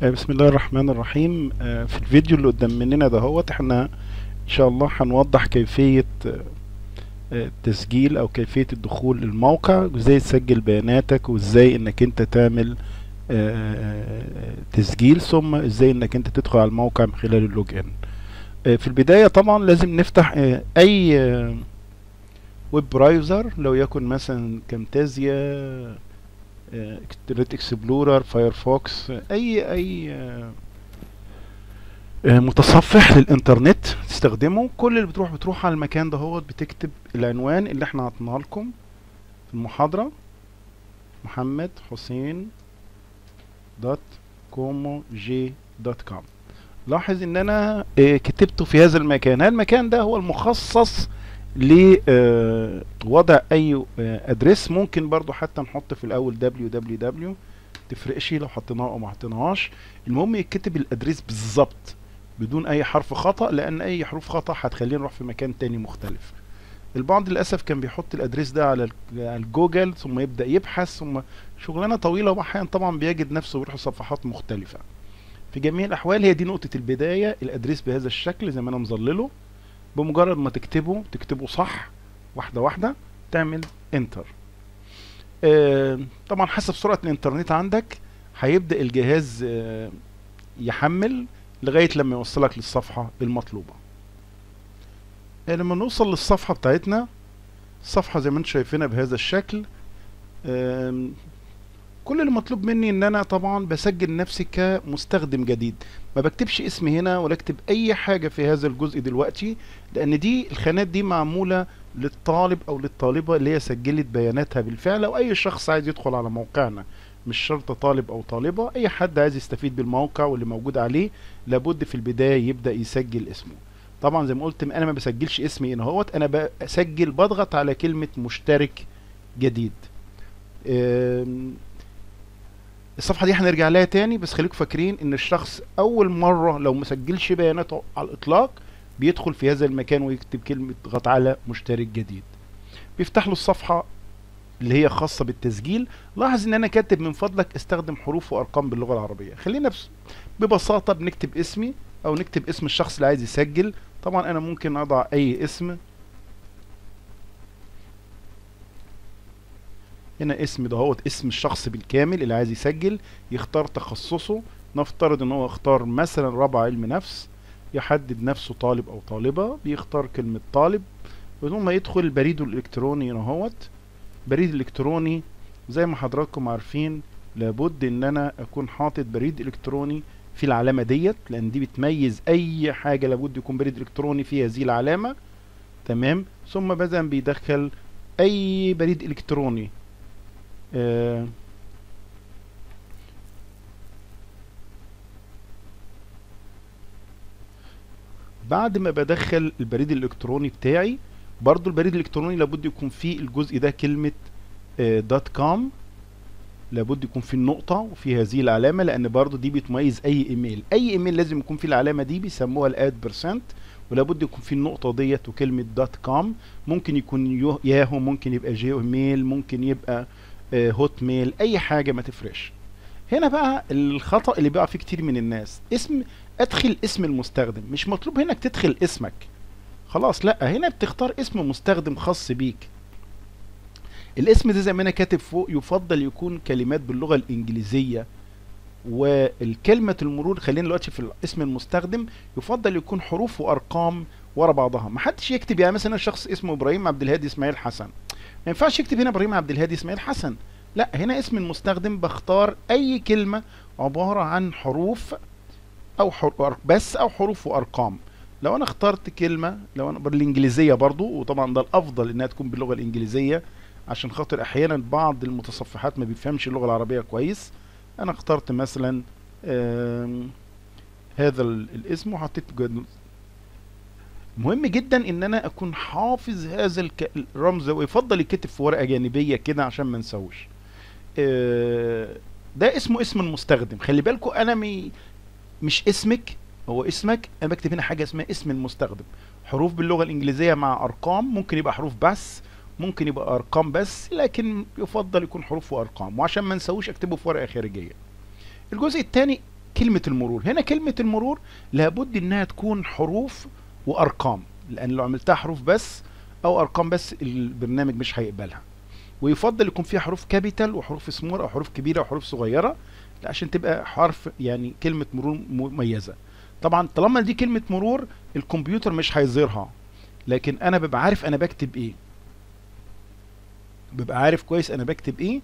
بسم الله الرحمن الرحيم. في الفيديو اللي قدام مننا دهوت احنا ان شاء الله هنوضح كيفية التسجيل او كيفية الدخول للموقع، وازاي تسجل بياناتك، وازاي انك انت تعمل تسجيل، ثم ازاي انك انت تدخل على الموقع من خلال اللوج ان. في البداية طبعا لازم نفتح اي ويب براوزر، لو يكن مثلا كامتازيا، انترنت اكسبلورر، فايرفوكس، اي متصفح للانترنت تستخدمه. كل اللي بتروح على المكان ده هو بتكتب العنوان اللي احنا عطيناه لكم في المحاضرة: محمد حسين دوت كومو جي دوت كوم. لاحظ ان انا كتبته في هذا المكان. هذا المكان ده هو المخصص لوضع اي ادريس. ممكن برضو حتى نحط في الاول www، تفرقش لو حطيناه او ما حطيناهاش. المهم يتكتب الادريس بالظبط بدون اي حرف خطأ، لان اي حروف خطأ هتخلينا نروح في مكان تاني مختلف. البعض للاسف كان بيحط الادريس ده على الجوجل، ثم يبدأ يبحث، ثم شغلانة طويلة، واحيانا طبعا بيجد نفسه بيروح صفحات مختلفة. في جميع الاحوال هي دي نقطة البداية، الادريس بهذا الشكل زي ما انا مظلله. بمجرد ما تكتبه صح واحدة واحدة، تعمل انتر. طبعا حسب سرعة الانترنت عندك هيبدأ الجهاز يحمل لغاية لما يوصلك للصفحة المطلوبة. لما نوصل للصفحة بتاعتنا، الصفحة زي ما انتم شايفينها بهذا الشكل. كل اللي مطلوب مني ان انا طبعا بسجل نفسي كمستخدم جديد. ما بكتبش اسمي هنا ولا اكتب اي حاجة في هذا الجزء دلوقتي، لان دي الخانات دي معمولة للطالب او للطالبة اللي هي سجلت بياناتها بالفعل، او اي شخص عايز يدخل على موقعنا. مش شرط طالب او طالبة، اي حد عايز يستفيد بالموقع واللي موجود عليه لابد في البداية يبدأ يسجل اسمه. طبعا زي ما قلت انا ما بسجلش اسمي هنا اهوت، انا بسجل بضغط على كلمة مشترك جديد. الصفحة دي هنرجع لها تاني، بس خليكم فاكرين ان الشخص اول مرة لو مسجلش بياناته على الاطلاق بيدخل في هذا المكان ويكتب كلمة ضغط على مشترك جديد، بيفتح له الصفحة اللي هي خاصة بالتسجيل. لاحظ ان انا كاتب من فضلك استخدم حروف وارقام باللغة العربية. خلينا ببساطة بنكتب اسمي او نكتب اسم الشخص اللي عايز يسجل. طبعا انا ممكن اضع اي اسم هنا. اسم دهوت اسم الشخص بالكامل اللي عايز يسجل. يختار تخصصه، نفترض ان هو اختار مثلا رابعة علم نفس. يحدد نفسه طالب او طالبة، بيختار كلمة طالب، ثم يدخل بريده الالكتروني هنا اهوت. بريد الكتروني زي ما حضراتكم عارفين لابد ان انا اكون حاطط بريد الكتروني في العلامة ديت، لان دي بتميز اي حاجة، لابد يكون بريد الكتروني في هذه العلامة. تمام. ثم مثلا بيدخل اي بريد الكتروني. بعد ما بدخل البريد الالكتروني بتاعي، برضو البريد الالكتروني لابد يكون فيه الجزء ده كلمة دوت كوم، لابد يكون فيه النقطة وفي هذه العلامة، لان برضو دي بتميز اي ايميل. اي ايميل لازم يكون فيه العلامة دي، بيسموها الاد برسنت، ولابد يكون فيه النقطة ديت وكلمة دوت كوم. ممكن يكون ياهو، ممكن يبقى جيميل، ممكن يبقى هوت ميل، اي حاجة ما تفرقش. هنا بقى الخطأ اللي بيقع فيه كتير من الناس: ادخل اسم المستخدم. مش مطلوب هناك تدخل اسمك خلاص، لا، هنا بتختار اسم مستخدم خاص بيك. الاسم ده زي ما انا كاتب فوق يفضل يكون كلمات باللغة الانجليزية، والكلمة المرور خلينا دلوقتي في اسم المستخدم يفضل يكون حروف وارقام ورا بعضها. ما حدش يكتب يعني مثلا شخص اسمه ابراهيم عبد الهادي اسماعيل حسن، ما ينفعش يكتب هنا ابراهيم عبد الهادي اسماعيل حسن. لا، هنا اسم المستخدم بختار اي كلمة عبارة عن حروف او بس، او حروف وارقام. لو انا اخترت كلمة، لو انا بالانجليزية برضو، وطبعا ده الافضل انها تكون باللغة الانجليزية عشان خاطر احيانا بعض المتصفحات ما بيفهمش اللغة العربية كويس. انا اخترت مثلا هذا الاسم وحطيت مهم جدا ان انا اكون حافظ هذا الرمز، ويفضل يتكتب في ورقة جانبية كده عشان ما نسوش. ده اسمه اسم المستخدم. خلي بالكم انا مش اسمك، هو اسمك. انا بكتب هنا حاجة اسمها اسم المستخدم، حروف باللغة الانجليزية مع ارقام. ممكن يبقى حروف بس، ممكن يبقى ارقام بس، لكن يفضل يكون حروف وارقام، وعشان ما نسويش اكتبه في ورقة خارجية. الجزء الثاني كلمة المرور. هنا كلمة المرور لابد انها تكون حروف وارقام، لان لو عملتها حروف بس او ارقام بس البرنامج مش هيقبلها. ويفضل يكون فيها حروف كابيتال وحروف سمول او حروف كبيرة وحروف صغيرة عشان تبقى حرف يعني كلمة مرور مميزة. طبعا طالما دي كلمة مرور الكمبيوتر مش هيظهرها، لكن انا ببقى عارف انا بكتب ايه، ببقى عارف كويس انا بكتب ايه،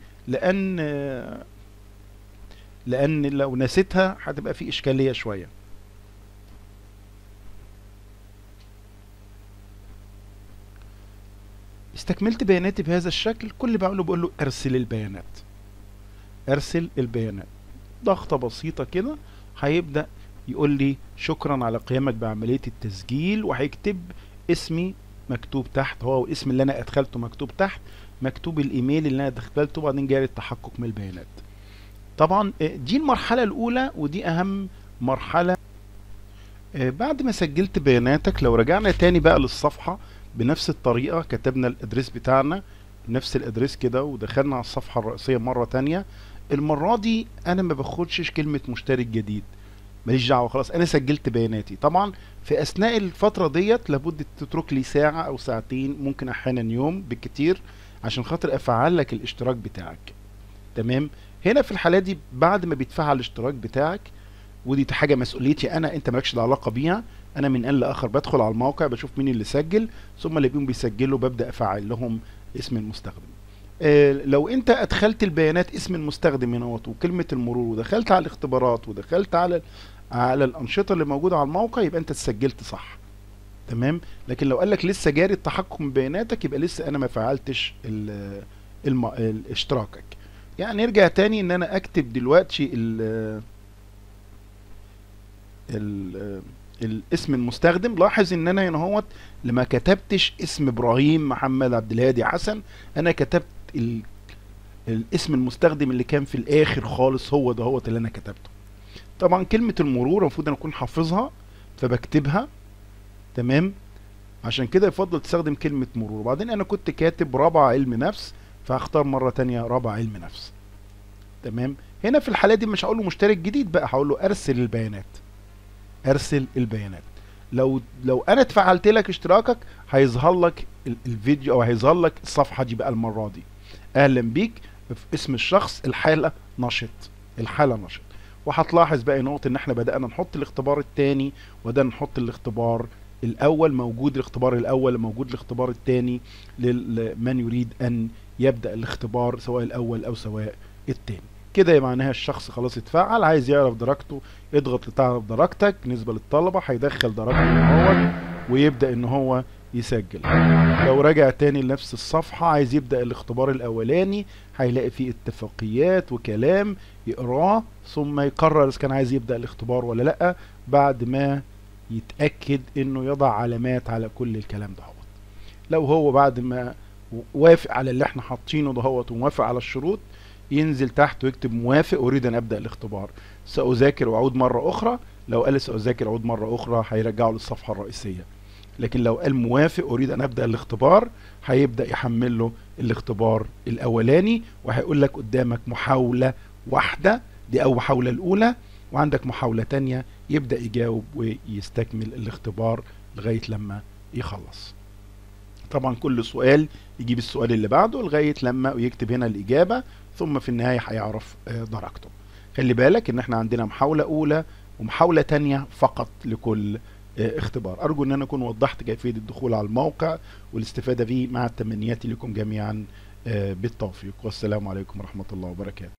لان لو نسيتها هتبقى في اشكالية شوية. استكملت بياناتي بهذا الشكل، كل اللي بعمله بقول له ارسل البيانات. ارسل البيانات، ضغطة بسيطة كده هيبدأ يقول لي شكرا على قيامك بعملية التسجيل، وهيكتب اسمي مكتوب تحت، هو الاسم اللي انا ادخلته مكتوب تحت، مكتوب الايميل اللي انا دخلته، وبعدين جاري التحقق من البيانات. طبعا دي المرحلة الاولى ودي اهم مرحلة. بعد ما سجلت بياناتك، لو رجعنا تاني بقى للصفحة بنفس الطريقة، كتبنا الادريس بتاعنا نفس الادريس كده ودخلنا على الصفحة الرئيسية مرة تانية. المرة دي انا ما باخدش كلمة مشترك جديد، ماليش دعوة، خلاص انا سجلت بياناتي. طبعا في اثناء الفترة ديت لابد تترك لي ساعة او ساعتين، ممكن احيانا يوم بالكتير، عشان خاطر افعل لك الاشتراك بتاعك. تمام. هنا في الحالة دي بعد ما بيتفعل الاشتراك بتاعك، ودي حاجة مسؤوليتي انا، انت مالكش علاقة بيها، انا من ان لاخر بدخل على الموقع بشوف مين اللي سجل، ثم اللي بيهم بيسجلوا ببدأ افعل لهم اسم المستخدم. لو انت ادخلت البيانات اسم المستخدم هنا وكلمة المرور، ودخلت على الاختبارات، ودخلت على الانشطة اللي موجودة على الموقع، يبقى انت سجلت صح. تمام. لكن لو قال لك لسه جاري التحقق من بياناتك، يبقى لسه انا ما فعلتش اشتراكك. يعني نرجع تاني ان انا اكتب دلوقتي الاسم المستخدم. لاحظ ان انا هنا هوت لما كتبتش اسم ابراهيم محمد عبد الهادي حسن، انا كتبت الاسم المستخدم اللي كان في الاخر خالص، هو ده هو اللي انا كتبته. طبعا كلمة المرور المفروض انا اكون حافظها فبكتبها. تمام. عشان كده يفضل تستخدم كلمة مرور. وبعدين انا كنت كاتب رابعة علم نفس، فهختار مرة تانية رابعة علم نفس. تمام. هنا في الحالة دي مش هقول له مشترك جديد بقى، هقول له ارسل البيانات. ارسل البيانات. لو انا اتفعلت لك اشتراكك هيظهر لك الفيديو، او هيظهر لك الصفحة دي بقى المرة دي، اهلا بيك في اسم الشخص، الحالة نشط، الحالة نشط. وهتلاحظ بقى نقطة ان احنا بدأنا نحط الاختبار الثاني، وده نحط الاختبار الاول، موجود الاختبار الاول، موجود الاختبار الثاني لمن يريد ان يبدأ الاختبار سواء الاول او سواء الثاني. كده معناها الشخص خلاص اتفعل، عايز يعرف درجته اضغط لتعرف درجتك. بالنسبة للطلبة هيدخل درجته ويبدأ ان هو يسجل. لو رجع تاني لنفس الصفحة عايز يبدأ الاختبار الاولاني، هيلاقي فيه اتفاقيات وكلام يقراه، ثم يقرر اذا كان عايز يبدأ الاختبار ولا لا، بعد ما يتأكد انه يضع علامات على كل الكلام ده. لو هو بعد ما وافق على اللي احنا حاطينه ده وموافق على الشروط، ينزل تحت ويكتب موافق اريد ان ابدأ الاختبار، سأذاكر واعود مرة اخرى. لو قال سأذاكر واعود مرة اخرى هيرجعه للصفحة الرئيسية. لكن لو قال موافق اريد ان ابدأ الاختبار، هيبدأ يحمل له الاختبار الاولاني، وهيقول لك قدامك محاولة واحدة، دي اول محاولة الاولى، وعندك محاولة تانية، يبدأ يجاوب ويستكمل الاختبار لغاية لما يخلص. طبعا كل سؤال يجيب السؤال اللي بعده لغاية لما يكتب هنا الإجابة، ثم في النهاية هيعرف درجته. خلي بالك ان احنا عندنا محاولة اولى ومحاولة تانية فقط لكل اختبار. ارجو ان انا اكون وضحت كيفية الدخول على الموقع والاستفادة به، مع تمنياتي لكم جميعا بالتوفيق، والسلام عليكم ورحمة الله وبركاته.